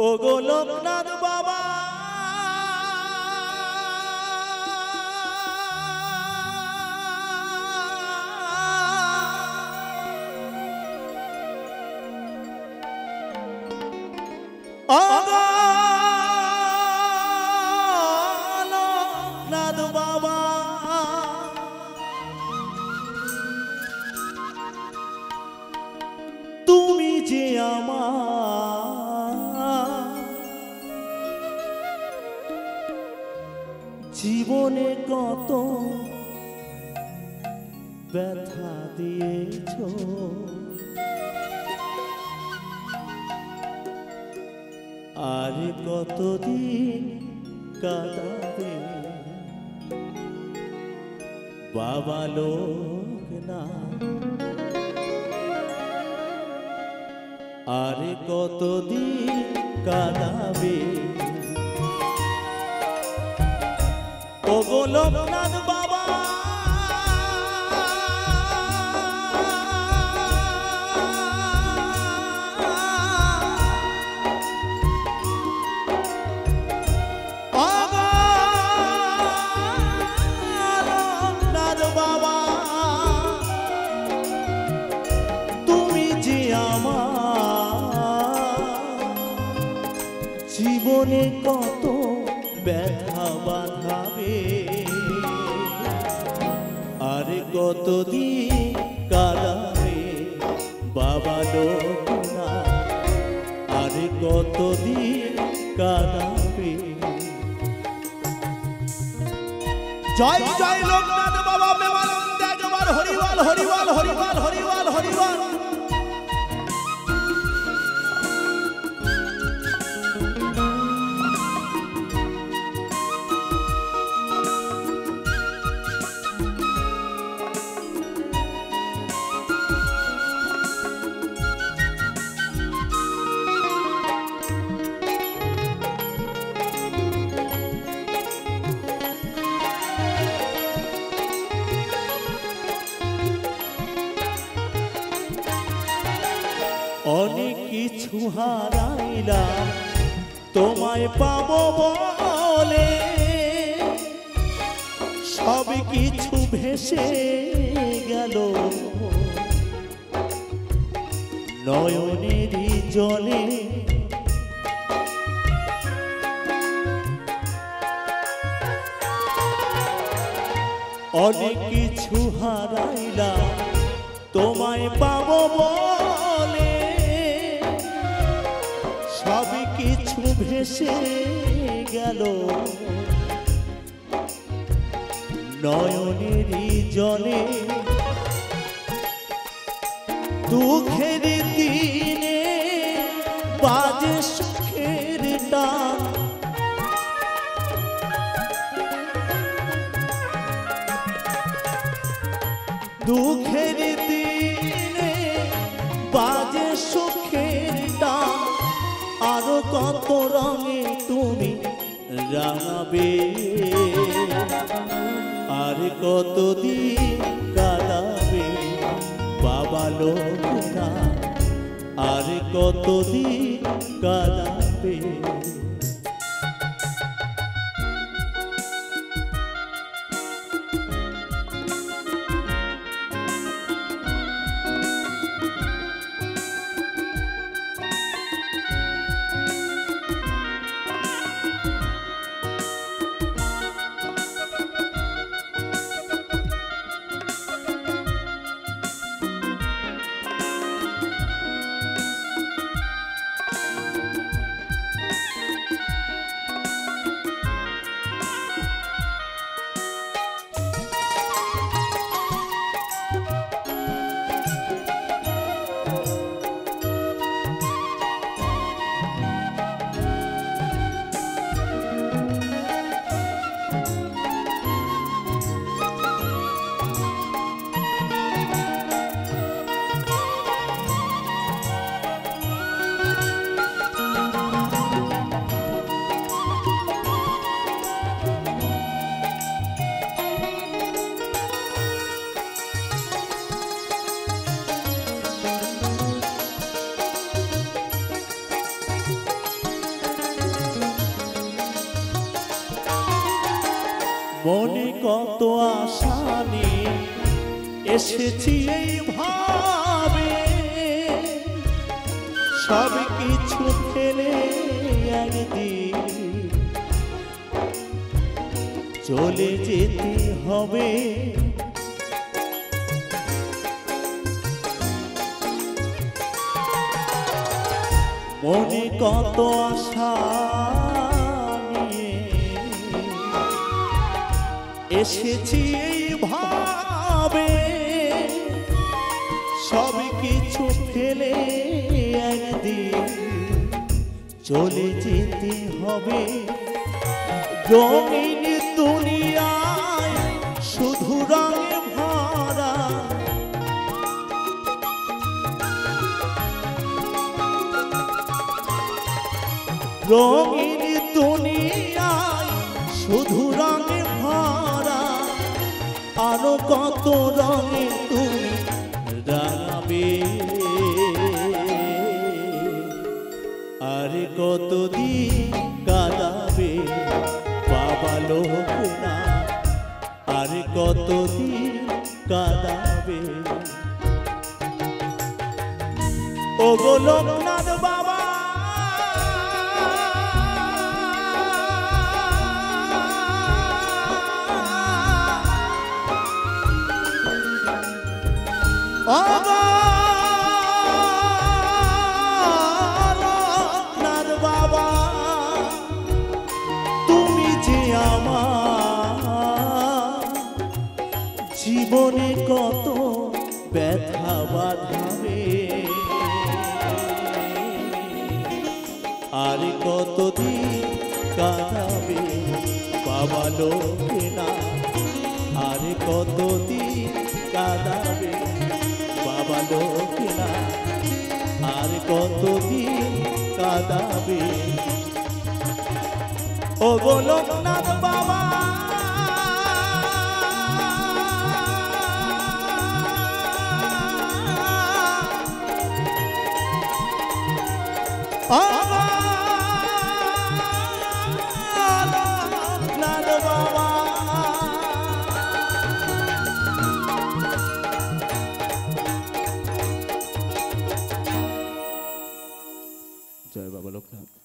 ওগো লোকনাথ বাবা ওগো লোকনাথ বাবা তুমি যে আমার জীবনে কত ব্যথা দিয়েছ আর কতদিন কাটাবে বাবা লোকনাথ আর কতদিন কাটাবে ওগো লোকনাথ বাবা লোকনাথ বাবা তুমি যে আমার জীবনে কত ব্যথা বাঁধাবে আর কতদিন কাঁদাবে বাবা লোকনাথ আর কতদিন কাঁদাবে জয় জয় লোকনাথ বাবা প্রেমানন্দে একবার হরিবল হরিবল হরিবল হরিবল হরিবল অনেক কিছু হারাইলাম তোমায় পাবো বলে সব কিছু ভেসে গেল নয়নেরই জলে অনেক কিছু হারাইলাম তোমায় পাবো বলে সব কিছু ভেসে গেল নয়নেরই জলে দুঃখের দিনে বাজে সুখের টান দুঃখের দিনে বাজে সুখের টান আরো কত রঙে তুমি রাঙাবে আর কতদিন কাঁদাবে বাবা লোকনাথ আর কতদিন কাঁদাবে মনে কত আশা নিয়ে এসেছি এই ভাবে, সব কিছু ফেলে একদিন চলে যেতে হবে। মনে কত আশা নিয়ে এসেছি এই ভাবে, সব কিছু ফেলে একদিন চলে যেতে হবে। রঙিন দুনিয়ায় শুধু রঙে ভরা, রঙিন দুনিয়ায় শুধু রঙে ভরা, আরো কত রঙে তুমি রাঙাবে, আর কতদিন কাঁদাবে বাবা লোকনা, আর কতদিন কাঁদাবে। ওগো লোকনাথ বাবা, লোকনাথ বাবা, তুমি যে আমার জীবনে কত ব্যথা বাঁধাবে, আর কতদিন কাঁদাবে বাবা লোকেনা, আর কতদিন কাঁদাবে বাবা লোকেনা, আর কতদিন কাঁদাবে। ওগো লোকনাথ বাবা, লোকনাথ বাবা, জয় বাবা লোকনাথ।